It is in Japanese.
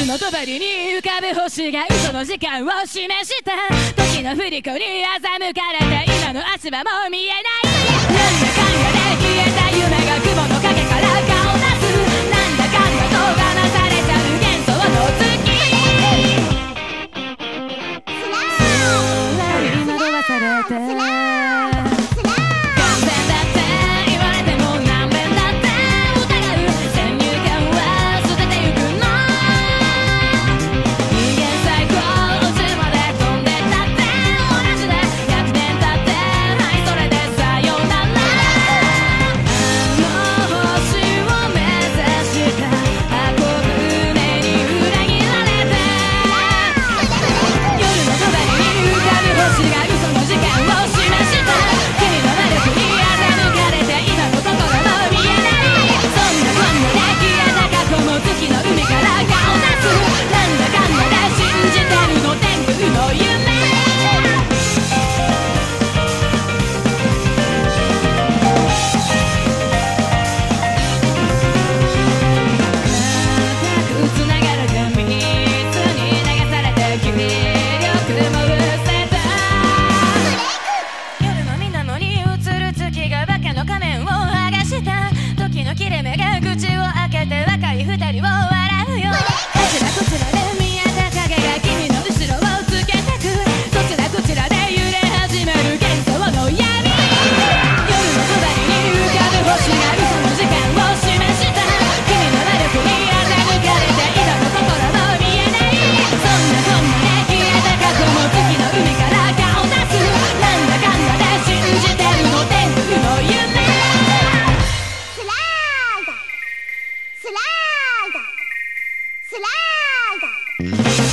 の帳に浮かぶ星が嘘の時間を示した時の振り子に欺かれて今の足場も見えないなんだかんだで消えた夢が雲の影から顔出すなんだかんだと騙されちゃう幻想の月に惑わされて切れ目が口を開けて若い二人を笑うよこちらこちらで見えた影が君の後ろをつけてくそちらこちらで揺れ始める幻想の闇夜の隣に浮かぶ星が嘘の時間を示した君の魔力に欺かれて今の心も見えないそんなで消えた過去も月の海から顔出すなんだかんだで信じてるの天空の夢スライド